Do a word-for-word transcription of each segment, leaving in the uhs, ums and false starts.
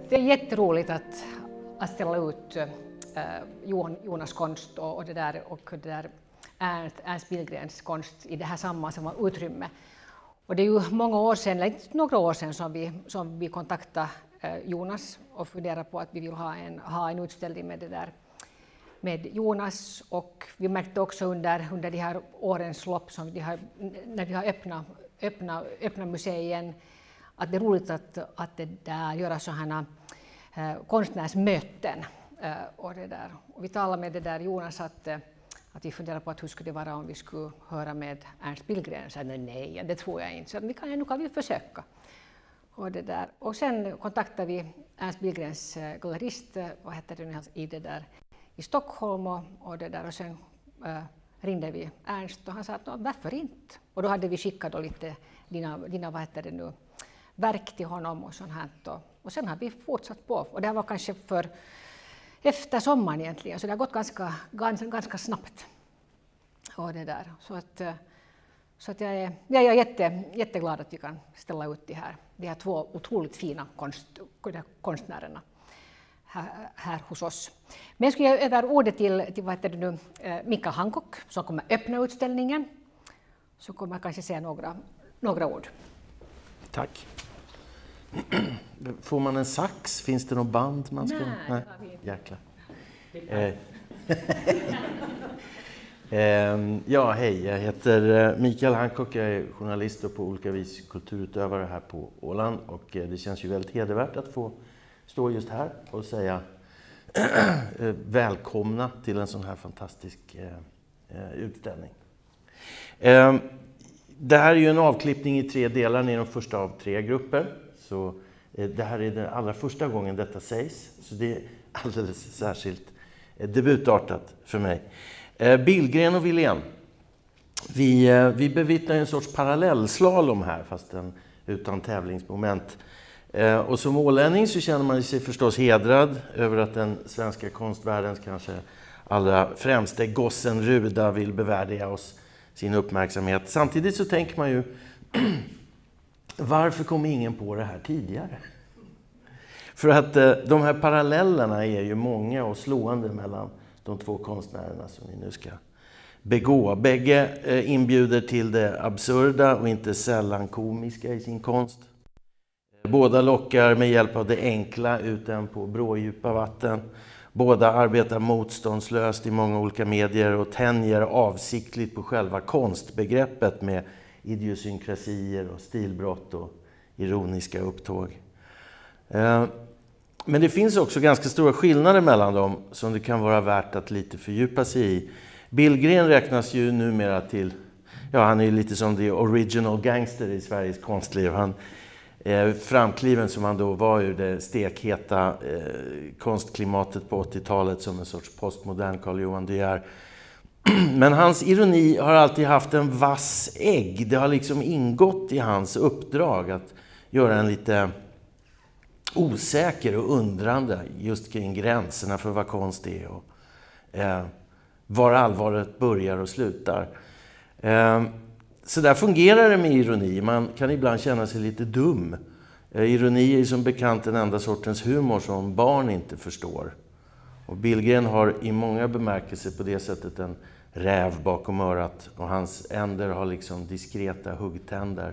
Det är jätteroligt att, att ställa ut äh, Jonas konst och, och, det där, och det där Ernst, Ernst Billgrens konst i det här samma, samma utrymme. Och det är ju många år sedan, eller inte några år sedan, som vi, som vi kontaktade äh, Jonas och funderade på att vi vill ha en, ha en utställning med det där med Jonas, och vi märkte också under, under de här årens lopp som vi har, när vi har öppnat öppna, öppna museien, att det är roligt att, att det där, göra sådana äh, konstnärsmöten. Äh, och det där. Och vi talade med det där Jonas att, äh, att vi funderade på att hur skulle det vara om vi skulle höra med Ernst Billgren. Så nej, nej, det tror jag inte. Så vi kan, nu kan vi försöka. Och, det där. Och sen kontaktade vi Ernst Billgrens äh, gallerist äh, vad heter det, i, det där, i Stockholm. Och, och, det där. Och sen äh, ringde vi Ernst och han sa att varför inte? Och då hade vi skickat då lite dina, dina vad heter det nu, verk till honom och sånt här. Och, och sen har vi fortsatt på. Och det här var kanske för efter sommaren egentligen, så det har gått ganska, ganska, ganska snabbt. Och det där. Så, att, så att jag är, jag är jätte, jätteglad att vi kan ställa ut de här, de här två otroligt fina konst, konstnärerna här, här hos oss. Men jag skulle ge över ordet till, till vad heter det nu, Mikael Hancock som kommer öppna utställningen. Så kommer jag kanske säga några, några ord. Tack. Får man en sax? Finns det något band man ska... Nej, Nej. Jäklar. Eh. eh, ja, hej. Jag heter Mikael Hancock. Jag är journalist och på olika vis kulturutövare här på Åland. Och det känns ju väldigt hedervärt att få stå just här och säga välkomna till en sån här fantastisk eh, utställning. Eh, det här är ju en avklippning i tre delar. Ni är de första av tre grupper. Så eh, det här är den allra första gången detta sägs. Så det är alldeles särskilt eh, debutartat för mig. Eh, Billgren och Wilén. Vi, eh, vi bevittnar en sorts parallellslalom här, fast en, utan tävlingsmoment. Eh, och som ålänning så känner man sig förstås hedrad över att den svenska konstvärldens kanske allra främste gossen Ruda vill bevärdiga oss sin uppmärksamhet. Samtidigt så tänker man ju, varför kom ingen på det här tidigare? För att eh, de här parallellerna är ju många och slående mellan de två konstnärerna som vi nu ska begå. Bägge eh, inbjuder till det absurda och inte sällan komiska i sin konst. Båda lockar med hjälp av det enkla ut en på brådjupa vatten. Båda arbetar motståndslöst i många olika medier och tänjer avsiktligt på själva konstbegreppet med idiosynkrasier och stilbrott och ironiska upptåg. Men det finns också ganska stora skillnader mellan dem som det kan vara värt att lite fördjupa sig i. Billgren räknas ju numera till, ja, han är ju lite som the original gangster i Sveriges konstliv. Han Eh, framkliven som han då var ur det stekheta eh, konstklimatet på åttiotalet som en sorts postmodern Carl Johan De Geer. Men hans ironi har alltid haft en vass ägg. Det har liksom ingått i hans uppdrag att göra en lite osäker och undrande just kring gränserna för vad konst är och eh, var allvaret börjar och slutar. Eh, Så där fungerar det med ironi. Man kan ibland känna sig lite dum. Ironi är som bekant den enda sortens humor som barn inte förstår. Och Billgren har i många bemärkelser på det sättet en räv bakom örat. Och hans änder har liksom diskreta huggtänder.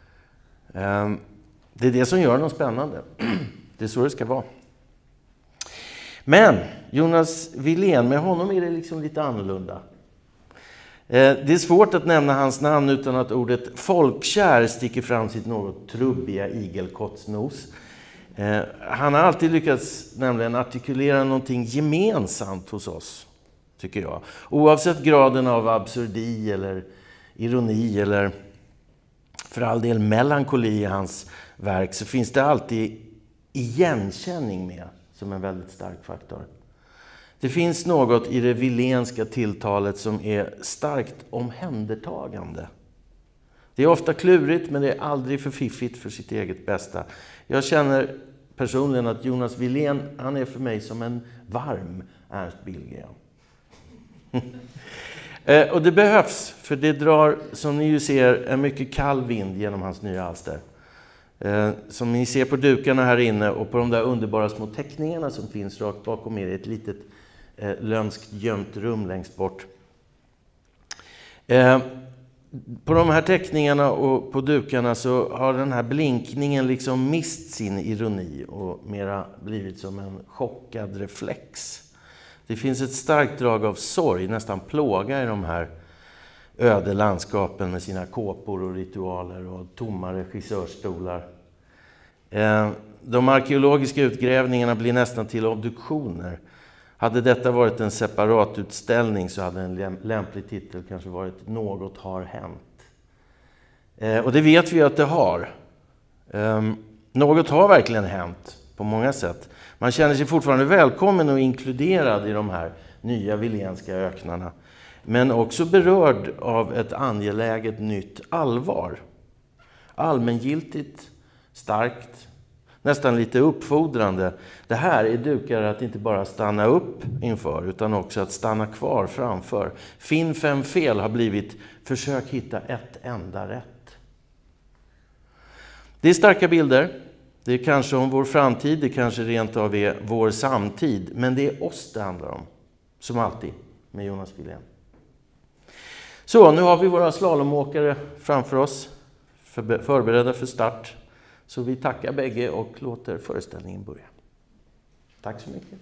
Det är det som gör något spännande. Det är så det ska vara. Men Jonas Wilén, med honom är det liksom lite annorlunda. Det är svårt att nämna hans namn utan att ordet folkkär sticker fram sitt något trubbiga igelkottsnos. Han har alltid lyckats nämligen artikulera någonting gemensamt hos oss, tycker jag. Oavsett graden av absurdi eller ironi eller för all del melankoli i hans verk så finns det alltid igenkänning med som en väldigt stark faktor. Det finns något i det willénska tilltalet som är starkt omhändertagande. Det är ofta klurigt men det är aldrig för fiffigt för sitt eget bästa. Jag känner personligen att Jonas Wilén, han är för mig som en varm Ernst Billgren. Och det behövs, för det drar, som ni ju ser, en mycket kall vind genom hans nya alster. Eh, som ni ser på dukarna här inne och på de där underbara små teckningarna som finns rakt bakom er, ett litet eh, lömskt gömt rum längst bort. Eh, på de här teckningarna och på dukarna så har den här blinkningen liksom mist sin ironi och mera blivit som en chockad reflex. Det finns ett starkt drag av sorg, nästan plåga i de här öde landskapen med sina kåpor och ritualer och tomma regissörstolar. De arkeologiska utgrävningarna blir nästan till obduktioner. Hade detta varit en separat utställning så hade en lämplig titel kanske varit Något har hänt. Och det vet vi att det har. Något har verkligen hänt på många sätt. Man känner sig fortfarande välkommen och inkluderad i de här nya Vilénska öknarna. Men också berörd av ett angeläget nytt allvar. Allmängiltigt, starkt, nästan lite uppfordrande. Det här är dukar att inte bara stanna upp inför utan också att stanna kvar framför. Finn fem fel har blivit försök hitta ett enda rätt. Det är starka bilder. Det är kanske om vår framtid, det kanske rent av är vår samtid. Men det är oss det handlar om, som alltid, med Jonas Wilén. Så, nu har vi våra slalomåkare framför oss, förberedda för start. Så vi tackar bägge och låter föreställningen börja. Tack så mycket.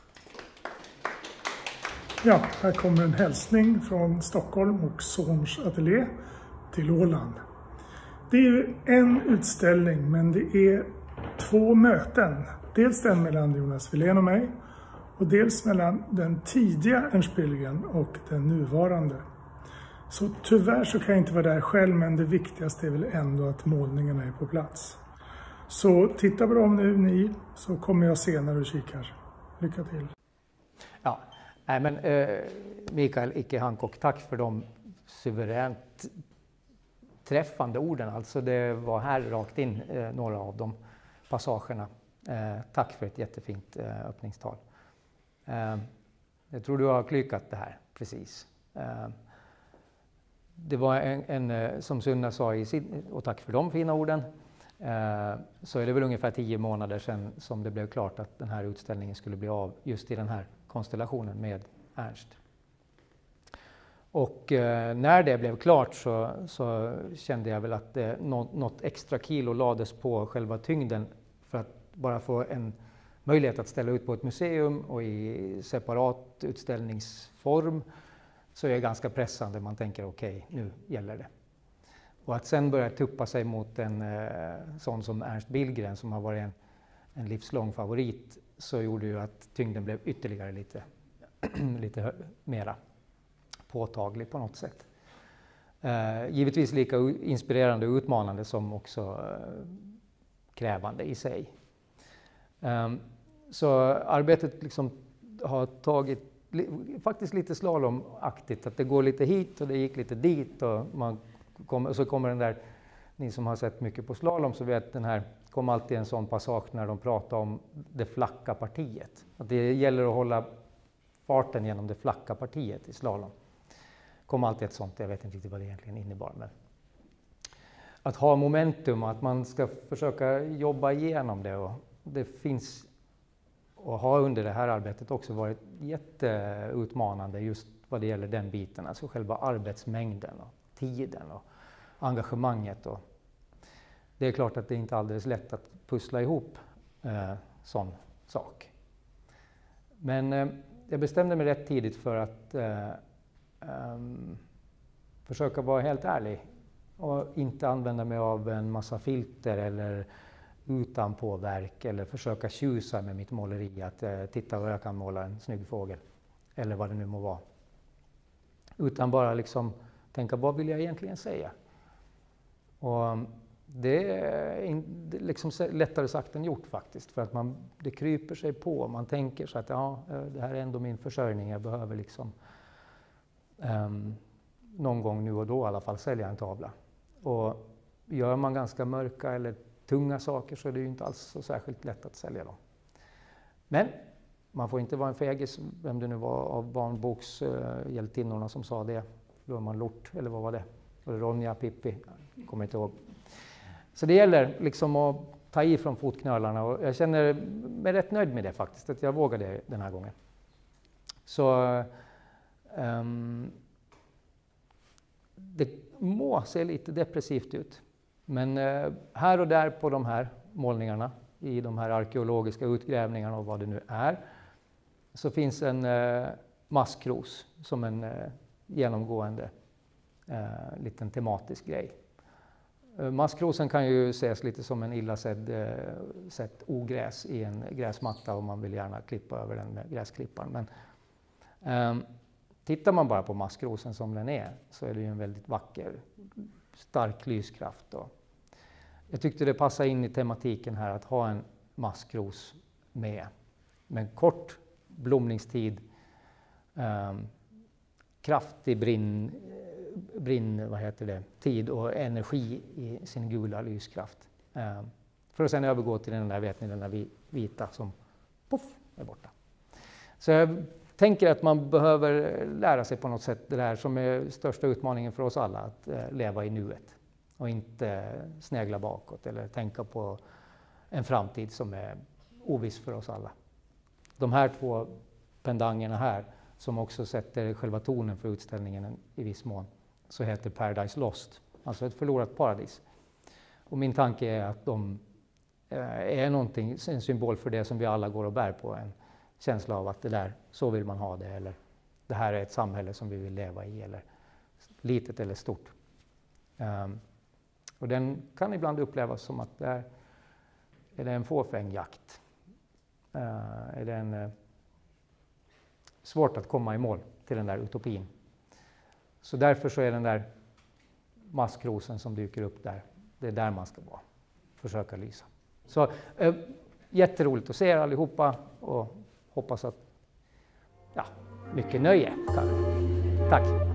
Ja, här kommer en hälsning från Stockholm och Zorns ateljé till Åland. Det är ju en utställning, men det är två möten. Dels den mellan Jonas Wilén och mig och dels mellan den tidiga Ernst Billgren och den nuvarande. Så tyvärr så kan jag inte vara där själv, men det viktigaste är väl ändå att målningarna är på plats. Så titta på dem nu ni, så kommer jag senare och kikar. Lycka till! Ja, nej men eh, Mikael Icke Hancock, tack för de suveränt träffande orden. Alltså det var här rakt in eh, några av de passagerna. Eh, tack för ett jättefint eh, öppningstal. Eh, jag tror du har klykat det här precis. Eh, det var en, en som Sunna sa i sin, och tack för de fina orden. Eh, så är det väl ungefär tio månader sedan som det blev klart att den här utställningen skulle bli av just i den här konstellationen med Ernst. Och eh, när det blev klart så, så kände jag väl att det, något, något extra kilo lades på själva tyngden för att bara få en möjlighet att ställa ut på ett museum och i separat utställningsform så är det ganska pressande. Man tänker okej, okay, nu gäller det. Och att sen börja tuppa sig mot en eh, sån som Ernst Billgren som har varit en, en livslång favorit så gjorde ju att tyngden blev ytterligare lite, lite mera påtaglig på något sätt. Eh, givetvis lika inspirerande och utmanande som också eh, krävande i sig. Eh, så arbetet liksom har tagit li, faktiskt lite slalomaktigt, att det går lite hit och det gick lite dit och man kom, och så kommer den där, ni som har sett mycket på slalom så vet den här, kom alltid en sån passage när de pratar om det flacka partiet. Att det gäller att hålla farten genom det flacka partiet i slalom. Kom alltid ett sånt, jag vet inte riktigt vad det egentligen innebar. Men att ha momentum, att man ska försöka jobba igenom det. Och det finns, och har under det här arbetet också varit jätteutmanande just vad det gäller den biten. Alltså själva arbetsmängden och tiden och engagemanget. Och det är klart att det inte är alldeles lätt att pussla ihop eh, sån sak. Men eh, jag bestämde mig rätt tidigt för att eh, Um, försöka vara helt ärlig och inte använda mig av en massa filter eller utan påverk eller försöka tjusa med mitt måleri att uh, titta vad jag kan måla en snygg fågel eller vad det nu må vara. Utan bara liksom tänka vad vill jag egentligen säga? Och um, det är in, det är liksom lättare sagt än gjort faktiskt för att man, det kryper sig på. Man tänker så att ja, det här är ändå min försörjning, jag behöver liksom Um, någon gång nu och då i alla fall sälja en tavla. Och gör man ganska mörka eller tunga saker så är det ju inte alls så särskilt lätt att sälja dem. Men man får inte vara en fegis, vem det nu var av barnbokshjältinnorna uh, som sa det. Då är man lort, eller vad var det? Var det Ronja, Pippi? Jag kommer inte ihåg. Så det gäller liksom att ta i från fotknölarna och jag känner mig rätt nöjd med det faktiskt, att jag vågade den här gången. Så um, det må se lite depressivt ut, men uh, här och där på de här målningarna, i de här arkeologiska utgrävningarna och vad det nu är, så finns en uh, maskros som en uh, genomgående uh, liten tematisk grej. Maskrosen kan ju ses lite som en illa sedd, eh, sett ogräs i en gräsmatta och man vill gärna klippa över den med gräsklipparen. Men eh, tittar man bara på maskrosen som den är så är det ju en väldigt vacker, stark lyskraft. Och jag tyckte det passade in i tematiken här att ha en maskros med, med kort blomningstid, eh, kraftig brinn, brinn, vad heter det, tid och energi i sin gula lyskraft. Eh, för att sen övergå till den där, vet ni, den där vita som puff, är borta. Så jag tänker att man behöver lära sig på något sätt det där som är största utmaningen för oss alla, att eh, leva i nuet och inte snegla bakåt eller tänka på en framtid som är oviss för oss alla. De här två pendangerna här som också sätter själva tonen för utställningen i viss mån, så heter Paradise Lost, alltså ett förlorat paradis. Och min tanke är att de är någonting, en symbol för det som vi alla går och bär på, en känsla av att det där, så vill man ha det, eller det här är ett samhälle som vi vill leva i, eller litet eller stort. Um, och den kan ibland upplevas som att det är, är det en fåfäng jakt. Uh, är det en, uh, svårt att komma i mål till den där utopin. Så därför så är den där maskrosen som dyker upp där, det är där man ska vara, försöka lysa. Så äh, jätteroligt att se er allihopa och hoppas att, ja, mycket nöje kanske. Tack!